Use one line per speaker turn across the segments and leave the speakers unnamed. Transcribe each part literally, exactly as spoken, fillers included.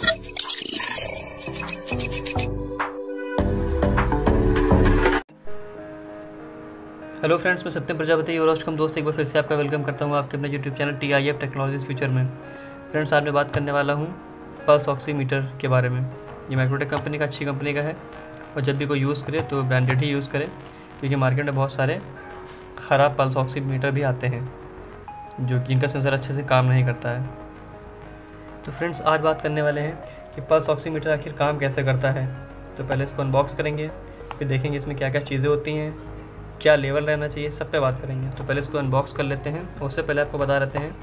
Hello friends, मैं सत्यम प्रजापति और कम दोस्त एक बार फिर से आपका वेलकम करता हूँ आपके अपने YouTube channel T I F technologies future में। फ्रेंड्स, आज मैं बात करने वाला हूँ पल्स ऑक्सीमीटर के बारे में। ये माइक्रोटेक कंपनी का अच्छी कंपनी का है और जब भी कोई यूज़ करे तो ब्रांडेड ही यूज़ करे, क्योंकि मार्केट में बहुत सारे ख़राब पल्स ऑक्सीमीटर भी आते हैं जो कि इनका सेंसर अच्छे से काम नहीं करता है। तो फ्रेंड्स, आज बात करने वाले हैं कि पल्स ऑक्सीमीटर आखिर काम कैसे करता है। तो पहले इसको अनबॉक्स करेंगे, फिर देखेंगे इसमें क्या क्या चीज़ें होती हैं, क्या लेवल रहना चाहिए, सब पे बात करेंगे। तो पहले इसको अनबॉक्स कर लेते हैं। उससे पहले आपको बता देते हैं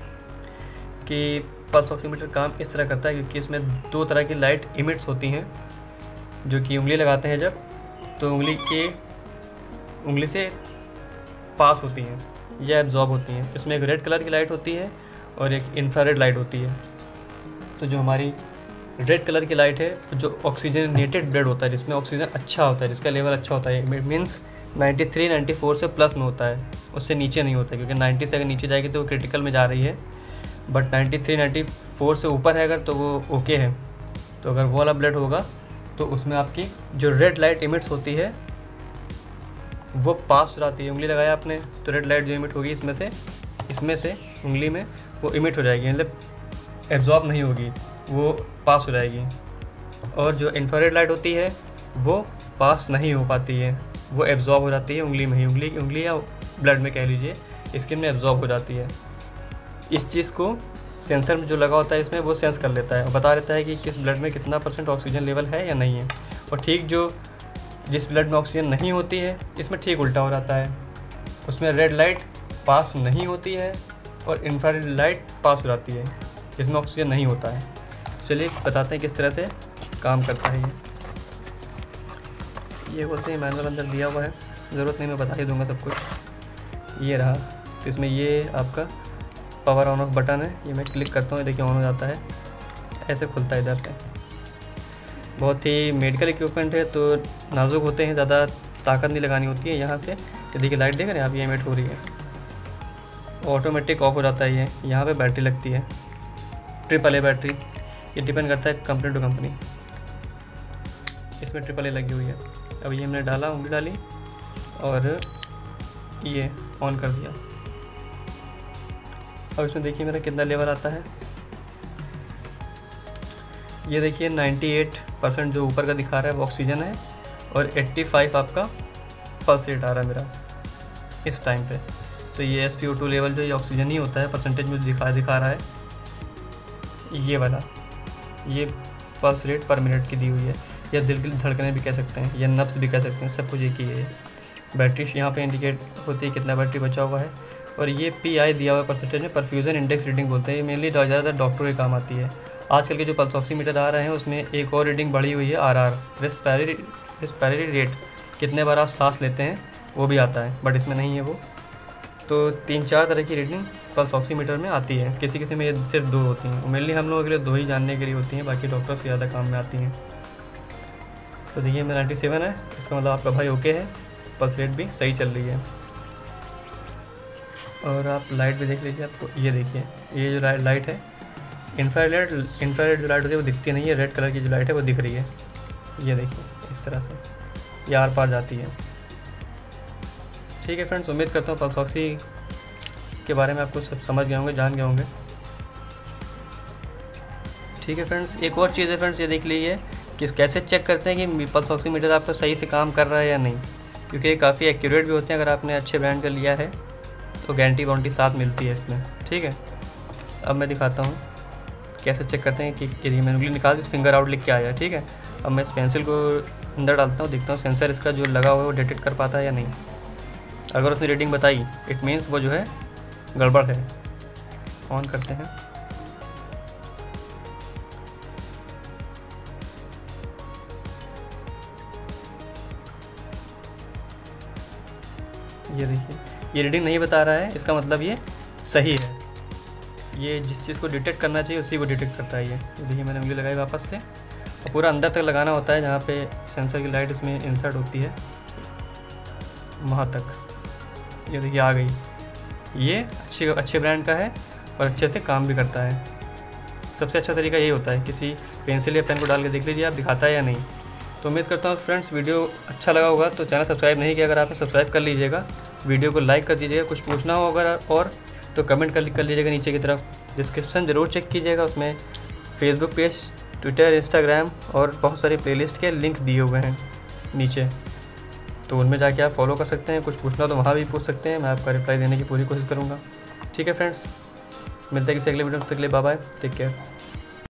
कि पल्स ऑक्सीमीटर काम इस तरह करता है, क्योंकि इसमें दो तरह की लाइट इमिट्स होती हैं जो कि उंगली लगाते हैं जब, तो उंगली के उंगली से पास होती हैं या एब्जॉर्ब होती हैं। इसमें एक रेड कलर की लाइट होती है और एक इंफ्रारेड लाइट होती है। तो जो हमारी रेड कलर की लाइट है, जो ऑक्सीजनेटेड ब्लड होता है, जिसमें ऑक्सीजन अच्छा होता है, जिसका लेवल अच्छा होता है, मीन्स तिरानवे, चौरानवे से प्लस में होता है, उससे नीचे नहीं होता, क्योंकि नब्बे से अगर नीचे जाएगी तो वो क्रिटिकल में जा रही है। बट तिरानवे, चौरानवे से ऊपर है अगर, तो वो ओके है। तो अगर वो वाला ब्लड होगा तो उसमें आपकी जो रेड लाइट इमिट्स होती है वो पास हो जाती है। उंगली लगाया आपने तो रेड लाइट जो इमिट होगी इसमें से इसमें से उंगली में वो इमिट हो जाएगी, मतलब एब्जॉर्ब नहीं होगी, वो पास हो जाएगी। और जो इंफ्रारेड लाइट होती है वो पास नहीं हो पाती है, वो एब्जॉर्ब हो जाती है उंगली में ही, उंगली उंगली या ब्लड में कह लीजिए, स्किन में एब्जॉर्ब हो जाती है। इस चीज़ को सेंसर में जो लगा होता है इसमें वो सेंस कर लेता है और बता देता है कि किस ब्लड में कितना परसेंट ऑक्सीजन लेवल है या नहीं है। और ठीक जो जिस ब्लड में ऑक्सीजन नहीं होती है इसमें ठीक उल्टा हो जाता है, उसमें रेड लाइट पास नहीं होती है और इंफ्रारेड लाइट पास हो जाती है, इसमें ऑक्सीजन नहीं होता है। चलिए बताते हैं किस तरह से काम करता है ये ये बोलते हैं मैनुअल अंदर दिया हुआ है, ज़रूरत नहीं, मैं बता ही दूंगा सब कुछ। ये रहा, तो इसमें ये आपका पावर ऑन ऑफ बटन है, ये मैं क्लिक करता हूँ, देखिए ऑन हो जाता है, ऐसे खुलता है इधर से। बहुत ही मेडिकल इक्विपमेंट है तो नाजुक होते हैं, ज़्यादा ताकत नहीं लगानी होती है। यहाँ से ये देखिए लाइट देख रहे हैं आप, ये इमिट हो रही है, ऑटोमेटिक ऑफ हो जाता है ये। यहाँ पे बैटरी लगती है, ट्रिपल ए बैटरी, ये डिपेंड करता है कंपनी टू कंपनी। इसमें ट्रिपल ए लगी हुई है। अब ये हमने डाला, उंगली डाली और ये ऑन कर दिया। अब इसमें देखिए मेरा कितना लेवल आता है, ये देखिए अट्ठानवे परसेंट जो ऊपर का दिखा रहा है वो ऑक्सीजन है और पचासी आपका पल्स रेट आ रहा है मेरा इस टाइम पे। तो ये S P O two level जो ये ऑक्सीजन ही होता है, परसेंटेज में दिखा दिखा रहा है ये वाला, ये पल्स रेट पर मिनट की दी हुई है, या दिल की धड़कनें भी कह सकते हैं, या नब्स भी कह सकते हैं, सब कुछ एक ही है। बैटरी यहाँ पे इंडिकेट होती है कितना बैटरी बचा हुआ है, और ये पी आई दिया हुआ परसेंटेज में परफ्यूजन इंडेक्स रीडिंग बोलते हैं। ये मेनली ज़्यादातर डॉक्टरों के काम आती है। आजकल के जो पल्स ऑक्सीमीटर आ रहे हैं उसमें एक और रीडिंग बढ़ी हुई है, R R respiratory respiratory rate, कितने बार आप सांस लेते हैं वो भी आता है, बट इसमें नहीं है वो। तो तीन चार तरह की रीडिंग पल्स ऑक्सीमीटर में आती है, किसी किसी में ये सिर्फ दो होती हैं। मेनली हम लोगों के लिए दो ही जानने के लिए होती हैं, बाकी डॉक्टर्स के ज़्यादा काम में आती हैं। तो देखिए मैं सत्तानवे है, इसका मतलब आपका भाई ओके है, पल्स रेट भी सही चल रही है। और आप लाइट भी देख लीजिए, आपको ये देखिए ये जो लाइट लाइट है इंफ्रारेड इंफ्रारेड जो लाइट होती है वो दिखती नहीं है, रेड कलर की जो लाइट है वो दिख रही है। ये देखिए इस तरह से ये आर पार जाती है। ठीक है फ्रेंड्स, उम्मीद करता हूँ पल्स ऑक्सी के बारे में आपको सब समझ गए होंगे, जान गए होंगे। ठीक है फ्रेंड्स, एक और चीज़ है फ्रेंड्स, ये देख लीजिए कि कैसे चेक करते हैं कि पल्स ऑक्सीमीटर आपका सही से काम कर रहा है या नहीं, क्योंकि ये काफ़ी एक्यूरेट भी होते हैं। अगर आपने अच्छे ब्रांड का लिया है तो गारंटी वारंटी साथ मिलती है इसमें। ठीक है, अब मैं दिखाता हूँ कैसे चेक करते हैं कि यदि मैं उंगली निकाल दी फिंगर आउट लिख के आया। ठीक है, अब मैं इस पेंसिल को अंदर डालता हूँ, देखता हूँ सेंसर इसका जो लगा हुआ है वो डिटेक्ट कर पाता है या नहीं। अगर उसने रीडिंग बताई इट मीन्स वो जो है गड़बड़ है। ऑन करते हैं, ये देखिए ये रीडिंग नहीं बता रहा है, इसका मतलब ये सही है। ये जिस चीज़ को डिटेक्ट करना चाहिए उसी को डिटेक्ट करता है। ये देखिए मैंने उंगली लगाई वापस से, और पूरा अंदर तक लगाना होता है जहाँ पे सेंसर की लाइट इसमें इंसर्ट होती है, वहाँ तक। ये देखिए आ गई, ये अच्छे अच्छे ब्रांड का है और अच्छे से काम भी करता है। सबसे अच्छा तरीका यही होता है, किसी पेंसिल या पेन को डाल के देख लीजिए आप दिखाता है या नहीं। तो उम्मीद करता हूँ फ्रेंड्स वीडियो अच्छा लगा होगा, तो चैनल सब्सक्राइब नहीं किया अगर आपने सब्सक्राइब कर लीजिएगा, वीडियो को लाइक कर दीजिएगा। कुछ पूछना हो अगर और तो कमेंट कर कर लीजिएगा नीचे की तरफ। डिस्क्रिप्शन ज़रूर चेक कीजिएगा, उसमें फेसबुक पेज, ट्विटर, इंस्टाग्राम और बहुत सारी प्लेलिस्ट के लिंक दिए हुए हैं नीचे, तो उनमें जाके आप फॉलो कर सकते हैं। कुछ पूछना तो वहाँ भी पूछ सकते हैं, मैं आपका रिप्लाई देने की पूरी कोशिश करूँगा। ठीक है फ्रेंड्स, मिलते हैं किसी अगले वीडियो में, तब तक के लिए बाय बाय, टेक केयर।